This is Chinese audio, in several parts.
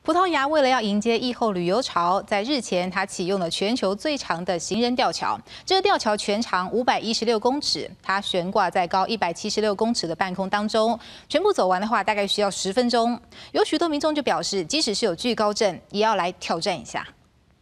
葡萄牙为了要迎接疫后旅游潮，在日前它启用了全球最长的行人吊桥。这个吊桥全长516公尺，它悬挂在高176公尺的半空当中，全部走完的话大概需要10分钟。有许多民众就表示，即使是有惧高症，也要来挑战一下。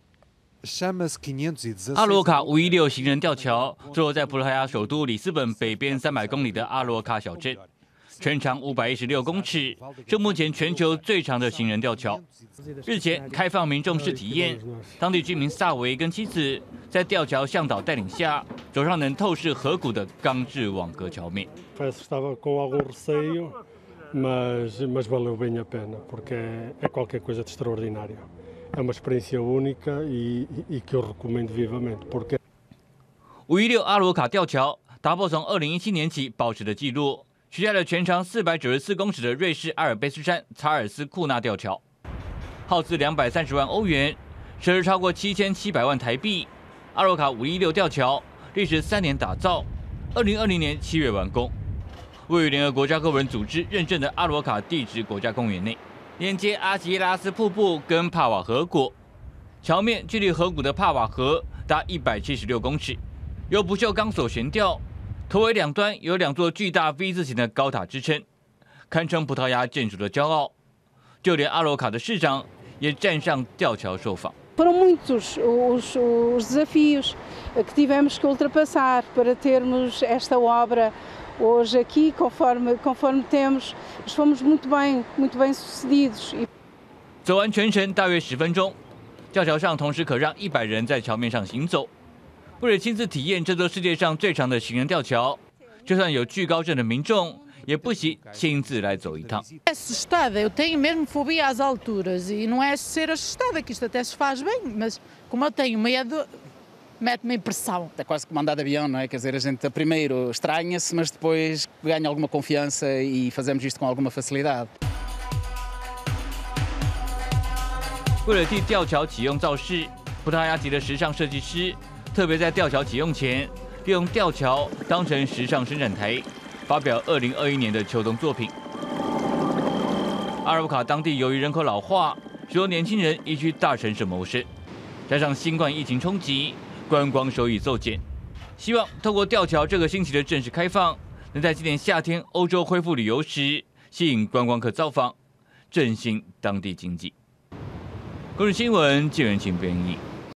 阿罗卡516行人吊桥坐落在葡萄牙首都里斯本北边300公里的阿罗卡小镇，全长516公尺，是目前全球最长的行人吊桥。日前开放民众试体验，当地居民萨维跟妻子在吊桥向导带领下，走上能透视河谷的钢制网格桥面。 Estava com algum receio, mas valeu bem a pena, porque é qualquer coisa de extraordinário. É uma experiência única e que eu recomendo vivamente, porque 516阿罗卡吊桥打破从2017年起保持的纪录，取代了全长494公尺的瑞士阿尔卑斯山查尔斯库纳吊桥，耗资230万欧元，折合超过7700万台币。阿罗卡516吊桥历时3年打造，2020年7月完工，位于联合国教科文组织认证的阿罗卡地质国家公园内。 连接阿吉拉斯瀑布跟帕瓦河谷，桥面距离河谷的帕瓦河达176公尺，由不锈钢索悬吊，头尾两端有2座巨大 V 字形的高塔支撑，堪称葡萄牙建筑的骄傲。就连阿罗卡的市长也站上吊桥受访。 Foram muitos os desafios que tivemos que ultrapassar para termos esta obra hoje aqui, conforme temos, fomos muito bem sucedidos. 走完全程大约10分钟，吊桥上同时可让100人在桥面上行走。为了亲自体验这座世界上最长的行人吊桥，就算有惧高症的民众，也不惜亲自来走一趟。 Assustada, eu tenho mesmo fobia às alturas e não é ser assustada, que isto até se faz bem, mas como eu tenho medo, mete-me impressão. É quase como andar de avião, não é? Quer dizer, a gente primeiro estranha-se, mas depois ganha alguma confiança e fazemos isto com alguma facilidade. 为了替吊桥启用造势，葡萄牙籍的时尚设计师特别在吊桥启用前，利用吊桥当成时尚伸展台，发表2021年的秋冬作品。阿罗卡当地由于人口老化，许多年轻人移居大城市谋生，加上新冠疫情冲击，观光收益骤减。希望透过吊桥这个星期的正式开放，能在今年夏天欧洲恢复旅游时，吸引观光客造访，振兴当地经济。国际新闻，纪元清编译。